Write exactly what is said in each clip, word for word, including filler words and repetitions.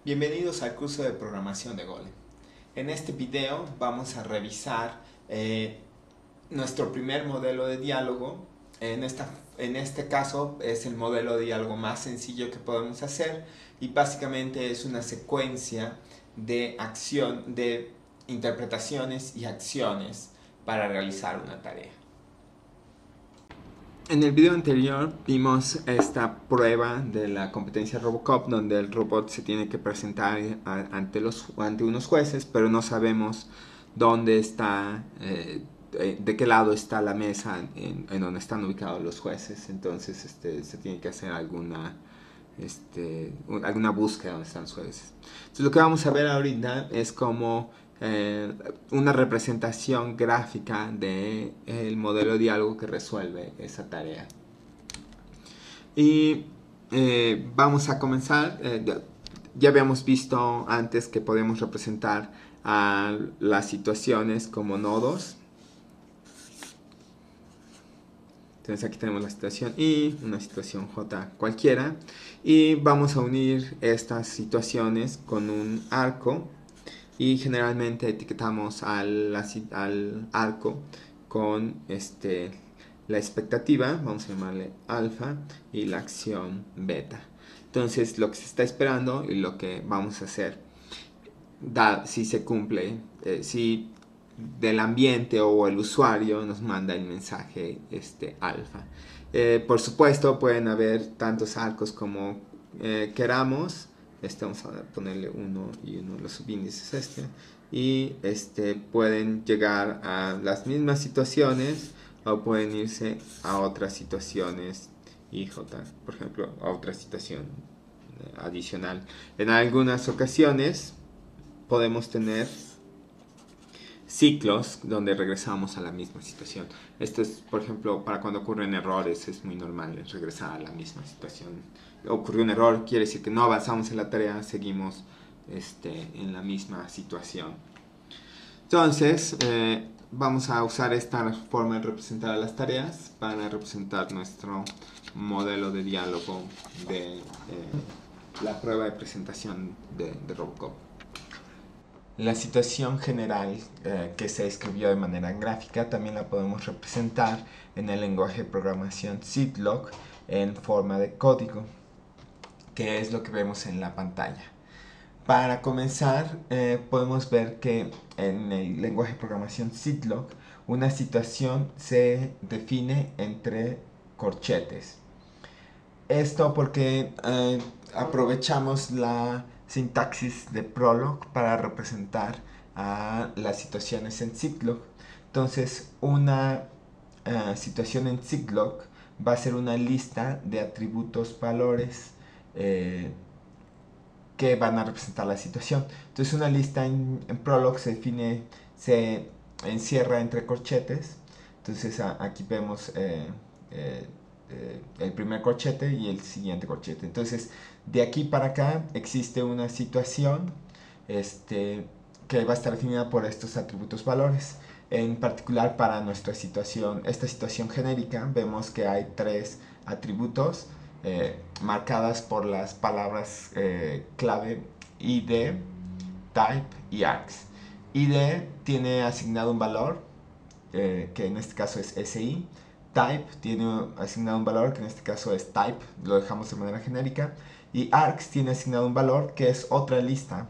Bienvenidos al curso de programación de Golem. En este video vamos a revisar eh, nuestro primer modelo de diálogo. En, esta, en este caso es el modelo de diálogo más sencillo que podemos hacer y básicamente es una secuencia de acción, de interpretaciones y acciones para realizar una tarea. En el video anterior vimos esta prueba de la competencia Robocop donde el robot se tiene que presentar ante, los, ante unos jueces, pero no sabemos dónde está, eh, de qué lado está la mesa en, en donde están ubicados los jueces. Entonces este, se tiene que hacer alguna, este, alguna búsqueda donde están los jueces. Entonces lo que vamos a ver ahorita es cómo Eh, una representación gráfica del de modelo de diálogo que resuelve esa tarea. Y eh, vamos a comenzar. Eh, ya habíamos visto antes que podemos representar a las situaciones como nodos. Entonces aquí tenemos la situación I, una situación J cualquiera. Y vamos a unir estas situaciones con un arco. Y generalmente etiquetamos al, al arco con este, la expectativa, vamos a llamarle alfa, y la acción beta. Entonces lo que se está esperando y lo que vamos a hacer, da, si se cumple, eh, si del ambiente o el usuario nos manda el mensaje este, alfa. Eh, por supuesto pueden haber tantos arcos como eh, queramos. Este, vamos a ponerle uno y uno los subíndices este y este pueden llegar a las mismas situaciones o pueden irse a otras situaciones y J, por ejemplo, a otra situación adicional. En algunas ocasiones podemos tener ciclos donde regresamos a la misma situación. Esto es, por ejemplo, para cuando ocurren errores, es muy normal regresar a la misma situación. Ocurrió un error, quiere decir que no avanzamos en la tarea, seguimos este, en la misma situación. Entonces, eh, vamos a usar esta forma de representar las tareas para representar nuestro modelo de diálogo de eh, la prueba de presentación de, de Robocop. La situación general eh, que se escribió de manera gráfica también la podemos representar en el lenguaje de programación Ziploc en forma de código, que es lo que vemos en la pantalla. Para comenzar, eh, podemos ver que en el lenguaje de programación Ziploc una situación se define entre corchetes. Esto porque eh, aprovechamos la sintaxis de Prolog para representar a las situaciones en Ziploc. Entonces, una uh, situación en Ziploc va a ser una lista de atributos valores eh, que van a representar la situación. Entonces, una lista en, en Prolog se define, se encierra entre corchetes. Entonces, a, aquí vemos eh, eh, eh, el primer corchete y el siguiente corchete. Entonces, de aquí para acá existe una situación este, que va a estar definida por estos atributos valores. En particular para nuestra situación, esta situación genérica, vemos que hay tres atributos eh, marcadas por las palabras eh, clave I D, type y args. I D tiene asignado un valor, eh, que en este caso es S I. Type tiene asignado un valor, que en este caso es type, lo dejamos de manera genérica. Y args tiene asignado un valor, que es otra lista.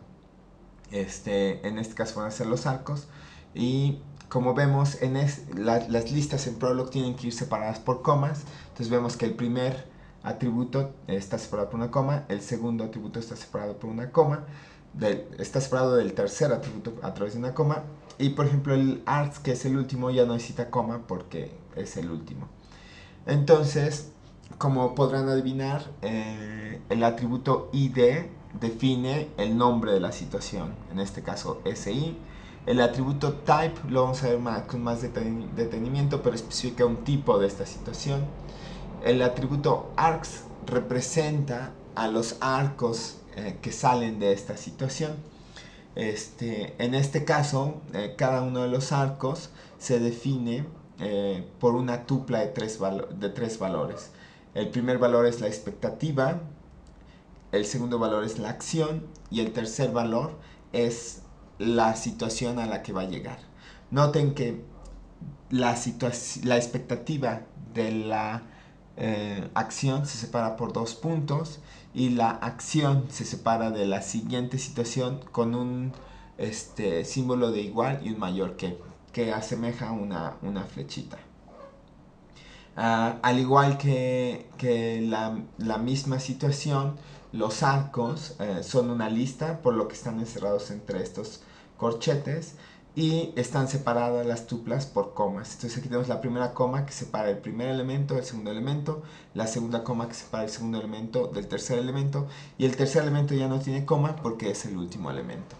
Este, en este caso van a ser los arcos. Y como vemos, en es, la, las listas en Prolog tienen que ir separadas por comas. Entonces vemos que el primer atributo está separado por una coma, el segundo atributo está separado por una coma, del, está separado del tercer atributo a través de una coma. Y por ejemplo el args, que es el último, ya no necesita coma porque es el último. Entonces, como podrán adivinar, eh, el atributo I D define el nombre de la situación, en este caso S I. El atributo type lo vamos a ver más, con más detenimiento, pero especifica un tipo de esta situación. El atributo args representa a los arcos eh, que salen de esta situación. Este, en este caso, eh, cada uno de los arcos se define eh, por una tupla de tres, de tres valores. El primer valor es la expectativa, el segundo valor es la acción y el tercer valor es la situación a la que va a llegar. Noten que la, la expectativa de la eh, acción se separa por dos puntos y la acción se separa de la siguiente situación con un este, símbolo de igual y un mayor que, que asemeja una, una flechita. Uh, al igual que, que la, la, misma situación, los arcos eh, son una lista, por lo que están encerrados entre estos corchetes y están separadas las tuplas por comas. Entonces aquí tenemos la primera coma que separa el primer elemento del segundo elemento, la segunda coma que separa el segundo elemento del tercer elemento y el tercer elemento ya no tiene coma porque es el último elemento.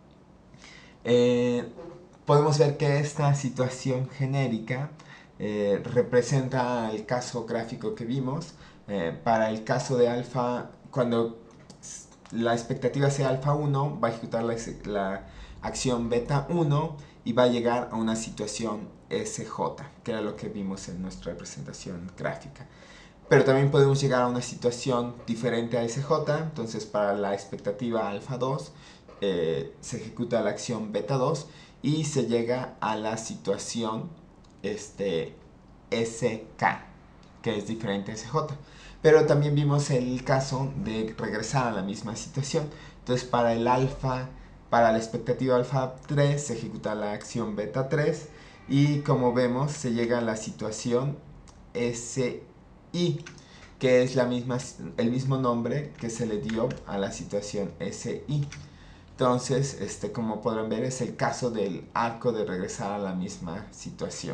Eh, podemos ver que esta situación genérica Eh, representa el caso gráfico que vimos. Eh, para el caso de alfa, cuando la expectativa sea alfa uno, va a ejecutar la, la acción beta uno y va a llegar a una situación S J, que era lo que vimos en nuestra representación gráfica. Pero también podemos llegar a una situación diferente a S J, entonces para la expectativa alfa dos eh, se ejecuta la acción beta dos y se llega a la situación este, S K, que es diferente a S J. Pero también vimos el caso de regresar a la misma situación. Entonces para el alfa, para la expectativa alfa tres se ejecuta la acción beta tres y como vemos se llega a la situación S I, que es la misma, el mismo nombre que se le dio a la situación S I. Entonces, este, como podrán ver, es el caso del arco de regresar a la misma situación.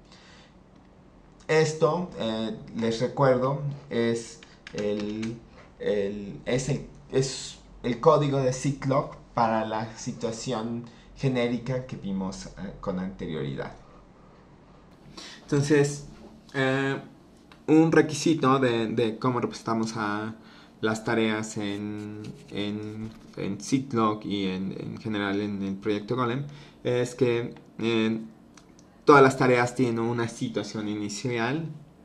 Esto, eh, les recuerdo, es el, el, es, el, es el código de Ziploc para la situación genérica que vimos eh, con anterioridad. Entonces, eh, un requisito de, de cómo representamos a las tareas en, en, en Ziploc y en, en general en el proyecto Golem es que eh, todas las tareas tienen una situación inicial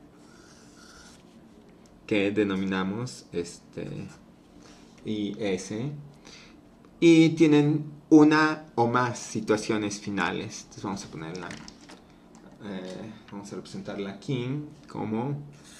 que denominamos este, I S y tienen una o más situaciones finales. Entonces vamos a ponerla, eh, vamos a representarla aquí como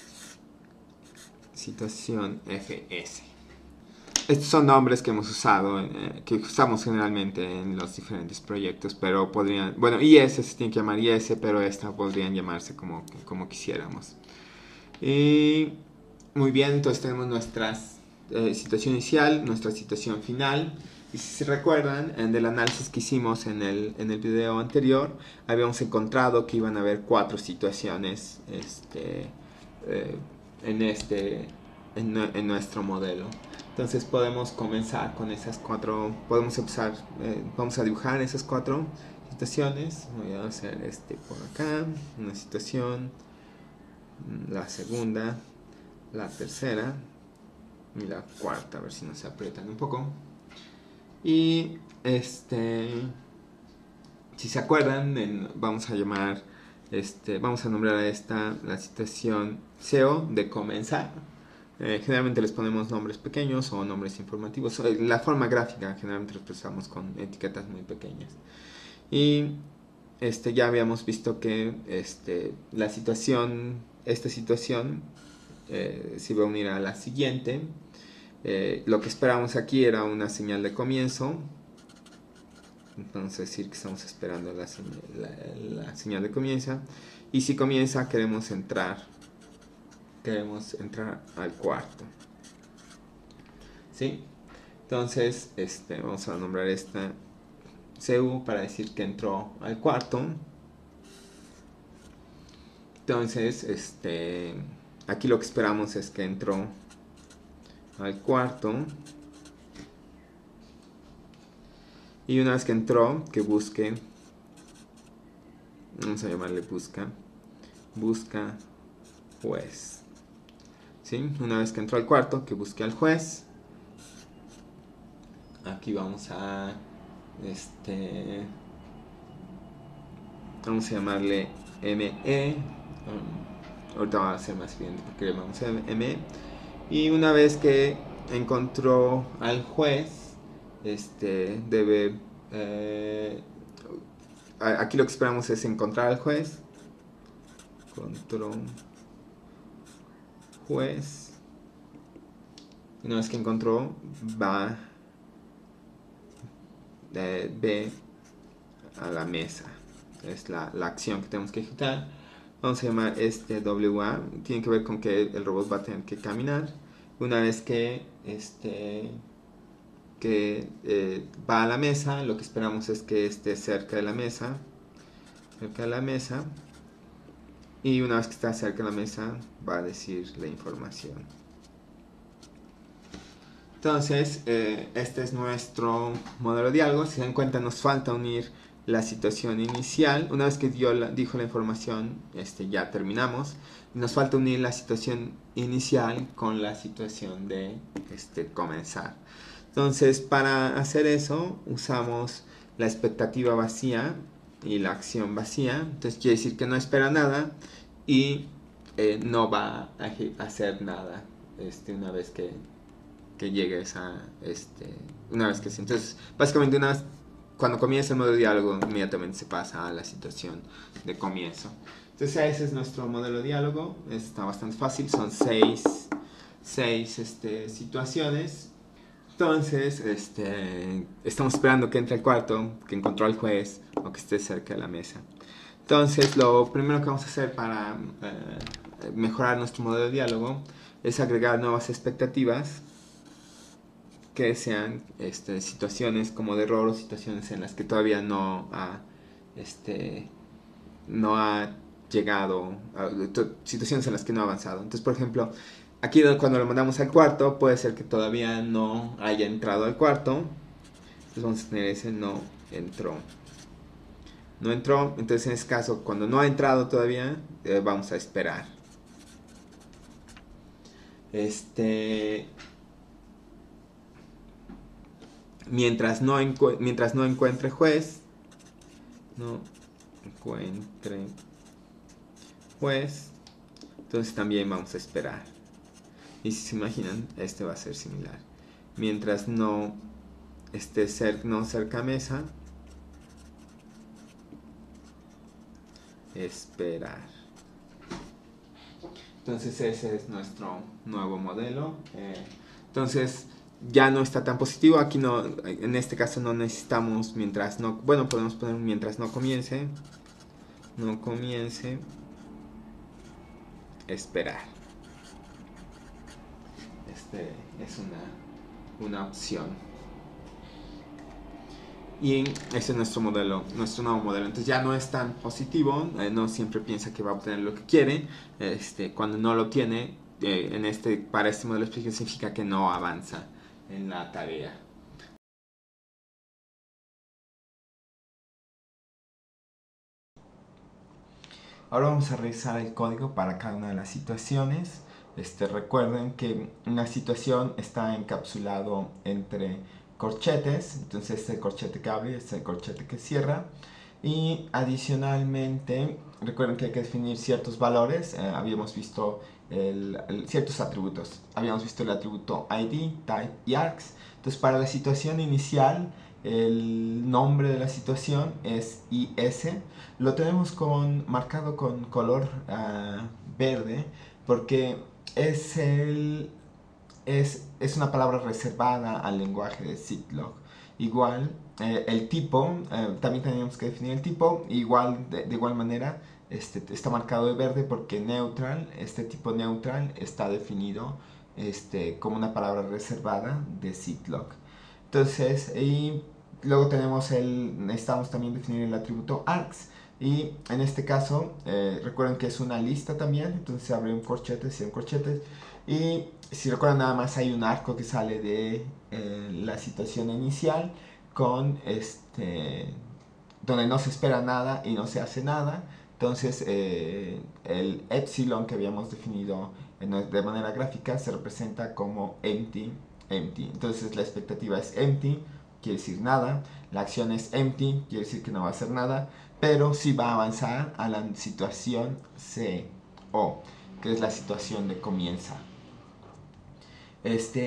situación F S. Estos son nombres que hemos usado, eh, que usamos generalmente en los diferentes proyectos, pero podrían, bueno, I S se tiene que llamar I S, pero esta podrían llamarse como, como quisiéramos. Y muy bien, entonces tenemos nuestra eh, situación inicial, nuestra situación final. Y si se recuerdan, en el análisis que hicimos en el, en el video anterior, habíamos encontrado que iban a haber cuatro situaciones este, eh, en, este, en, en nuestro modelo. Entonces podemos comenzar con esas cuatro, podemos empezar, eh, vamos a dibujar esas cuatro situaciones. Voy a hacer este por acá, una situación, la segunda, la tercera y la cuarta, a ver si no se aprietan un poco. Y este, si se acuerdan, en, vamos a llamar, este, vamos a nombrar a esta la situación S E O de comenzar. Eh, generalmente les ponemos nombres pequeños o nombres informativos. La forma gráfica generalmente los expresamos con etiquetas muy pequeñas. Y este, ya habíamos visto que este, la situación, esta situación eh, se iba a unir a la siguiente. Eh, lo que esperamos aquí era una señal de comienzo. Entonces decir que estamos esperando la, la, la señal de comienzo. Y si comienza queremos entrar. Queremos entrar al cuarto. ¿Sí? Entonces este, vamos a nombrar esta C U para decir que entró al cuarto. Entonces este, aquí lo que esperamos es que entró al cuarto. Y una vez que entró, que busque, vamos a llamarle busca, busca juez. ¿Sí? Una vez que entró al cuarto, que busque al juez. Aquí vamos a, este, vamos a llamarle M E. Um, ahorita va a ser más evidente porque le llamamos M E. Y una vez que encontró al juez, este, debe... Eh, aquí lo que esperamos es encontrar al juez. Encontró juez. Una vez que encontró, va eh, ve a la mesa. Es la, la acción que tenemos que ejecutar. Vamos a llamar este W A. Tiene que ver con que el robot va a tener que caminar. Una vez que este que eh, va a la mesa, lo que esperamos es que esté cerca de la mesa. Cerca de la mesa. Y una vez que está cerca de la mesa, va a decir la información. Entonces, eh, este es nuestro modelo de diálogo. Si se dan cuenta, nos falta unir la situación inicial. Una vez que dio la, dijo la información, este, ya terminamos. Nos falta unir la situación inicial con la situación de este, comenzar. Entonces, para hacer eso, usamos la expectativa vacía y la acción vacía. Entonces, quiere decir que no espera nada y eh, no va a hacer nada este, una vez que, que llegue esa... Este, una vez que... Entonces, básicamente, una vez, cuando comienza el modo de diálogo, inmediatamente se pasa a la situación de comienzo. Entonces, ese es nuestro modelo de diálogo. Está bastante fácil. Son seis, seis este, situaciones. Entonces, este, estamos esperando que entre al cuarto, que encontró al juez o que esté cerca de la mesa. Entonces, lo primero que vamos a hacer para eh, mejorar nuestro modelo de diálogo es agregar nuevas expectativas que sean este, situaciones como de error o situaciones en las que todavía no ha, este, no ha llegado, a, situaciones en las que no ha avanzado. Entonces, por ejemplo, aquí cuando lo mandamos al cuarto, puede ser que todavía no haya entrado al cuarto. Entonces vamos a tener ese no entró. No entró, entonces en ese caso, cuando no ha entrado todavía, eh, vamos a esperar. Este... Mientras no, mientras no encuentre juez, no encuentre juez, entonces también vamos a esperar. Y si se imaginan, este va a ser similar. Mientras no esté cer no cerca a mesa, esperar. Entonces ese es nuestro nuevo modelo. Eh, entonces ya no está tan positivo. Aquí no, en este caso no necesitamos mientras no, bueno, podemos poner mientras no comience. No comience. Esperar. Este es una, una opción. Y ese es nuestro modelo, nuestro nuevo modelo. Entonces ya no es tan positivo, eh, no siempre piensa que va a obtener lo que quiere. Este, cuando no lo obtiene, eh, en este, para este modelo específico significa que no avanza en la tarea. Ahora vamos a revisar el código para cada una de las situaciones. Este, recuerden que una situación está encapsulado entre corchetes, entonces este corchete que abre, este es el corchete que cierra. Y adicionalmente, recuerden que hay que definir ciertos valores. Eh, habíamos visto el, el, ciertos atributos. Habíamos visto el atributo I D, type y args. Entonces, para la situación inicial, el nombre de la situación es I S. Lo tenemos con, marcado con color uh, verde porque es, el, es, es una palabra reservada al lenguaje de Ziploc. Igual, eh, el tipo, eh, también tenemos que definir el tipo, igual, de, de igual manera, este, está marcado de verde porque neutral, este tipo neutral está definido este, como una palabra reservada de Ziploc. Entonces, y luego tenemos el, necesitamos también definir el atributo args. Y en este caso, eh, recuerden que es una lista también, entonces se abre un corchete, cien corchetes. Y si recuerdan, nada más hay un arco que sale de eh, la situación inicial con este donde no se espera nada y no se hace nada. Entonces eh, el epsilon que habíamos definido en, de manera gráfica se representa como empty, empty. Entonces la expectativa es empty, quiere decir nada. La acción es empty, quiere decir que no va a hacer nada, pero sí va a avanzar a la situación C O, que es la situación de comienza. Este,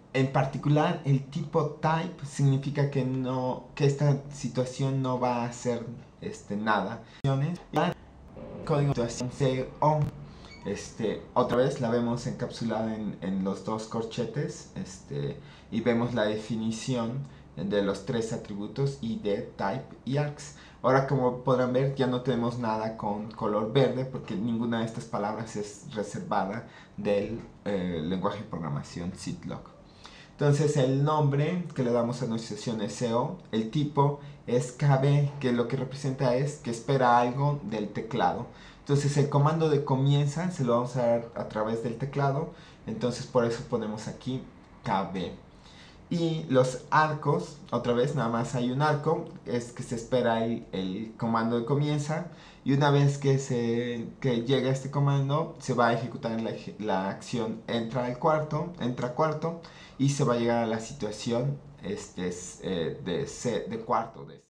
en particular, el tipo type significa que, no, que esta situación no va a hacer este, nada. Código de situación C O. Este, otra vez la vemos encapsulada en, en los dos corchetes este, y vemos la definición de los tres atributos I D, type y args. Ahora, como podrán ver, ya no tenemos nada con color verde porque ninguna de estas palabras es reservada del eh, lenguaje de programación Ziploc. Entonces el nombre que le damos a nuestra sesión es C O, el tipo es K B, que lo que representa es que espera algo del teclado. Entonces el comando de comienza se lo vamos a dar a través del teclado, entonces por eso ponemos aquí K B. Y los arcos, otra vez nada más hay un arco, es que se espera el, el comando de comienza, y una vez que, se, que llega este comando se va a ejecutar la, la acción entra al cuarto, entra cuarto, y se va a llegar a la situación este, eh, de, C, de cuarto. De...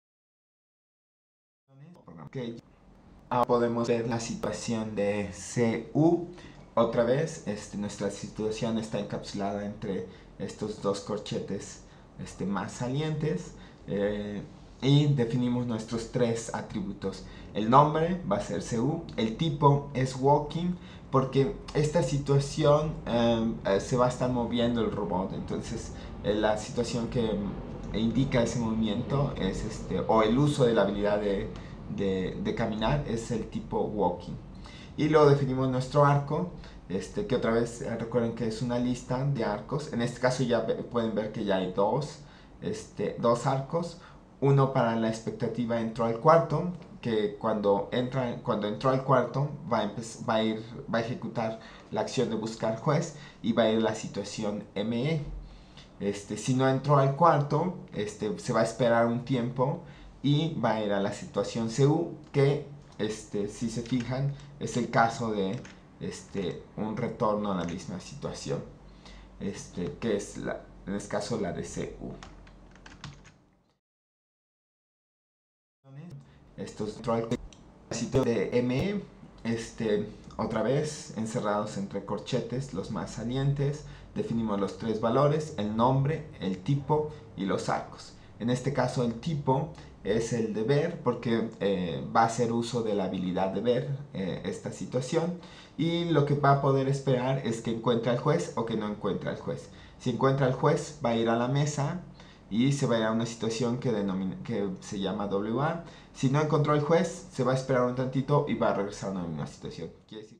Okay. Ahora podemos ver la situación de C U. Otra vez, este, nuestra situación está encapsulada entre estos dos corchetes este, más salientes. Eh, y definimos nuestros tres atributos. El nombre va a ser C U. El tipo es walking, porque esta situación eh, se va a estar moviendo el robot. Entonces, eh, la situación que indica ese movimiento es este, o el uso de la habilidad de De, de caminar es el tipo walking. Y luego definimos nuestro arco, este, que otra vez eh, recuerden que es una lista de arcos. En este caso ya ve, pueden ver que ya hay dos, este, dos arcos. Uno para la expectativa entró al cuarto, que cuando, entra, cuando entró al cuarto va a, va, a ir, va a ejecutar la acción de buscar juez y va a ir la situación M E. Este, si no entró al cuarto, este, se va a esperar un tiempo y va a ir a la situación C U, que este, si se fijan es el caso de este, un retorno a la misma situación, este, que es la, en este caso la de C U. Estos de M E, este, otra vez encerrados entre corchetes, los más salientes. Definimos los tres valores: el nombre, el tipo y los arcos. En este caso el tipo es el de ver, porque eh, va a hacer uso de la habilidad de ver eh, esta situación, y lo que va a poder esperar es que encuentre al juez o que no encuentre al juez. Si encuentra al juez, va a ir a la mesa y se va a ir a una situación que, denomina, que se llama W A. Si no encontró al juez, se va a esperar un tantito y va a regresar a una misma situación. Quiere decir,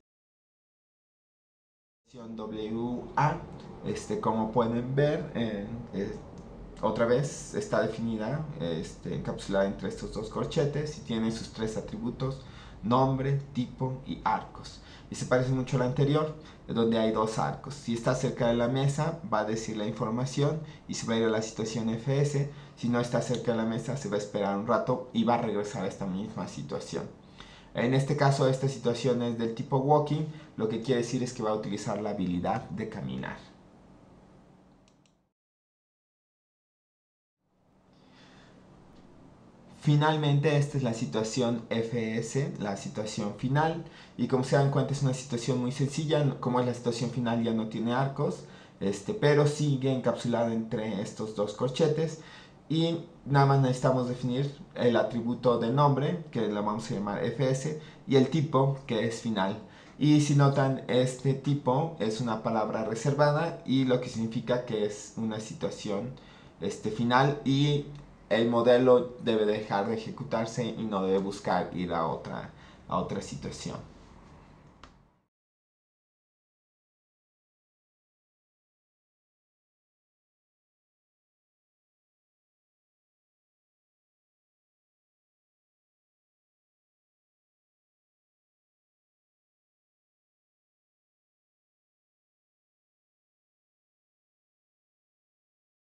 W A, este, como pueden ver, eh, eh, otra vez está definida, este, encapsulada entre estos dos corchetes y tiene sus tres atributos: nombre, tipo y arcos. Y se parece mucho a la anterior, donde hay dos arcos. Si está cerca de la mesa, va a decir la información y se va a ir a la situación F S. Si no está cerca de la mesa, se va a esperar un rato y va a regresar a esta misma situación. En este caso, esta situación es del tipo walking, lo que quiere decir es que va a utilizar la habilidad de caminar. Finalmente, esta es la situación F S, la situación final, y como se dan cuenta es una situación muy sencilla. Como es la situación final, ya no tiene arcos, este, pero sigue encapsulada entre estos dos corchetes, y nada más necesitamos definir el atributo de nombre, que lo vamos a llamar F S, y el tipo, que es final. Y si notan, este tipo es una palabra reservada, y lo que significa que es una situación este, final, y el modelo debe dejar de ejecutarse y no debe buscar ir a otra, a otra situación.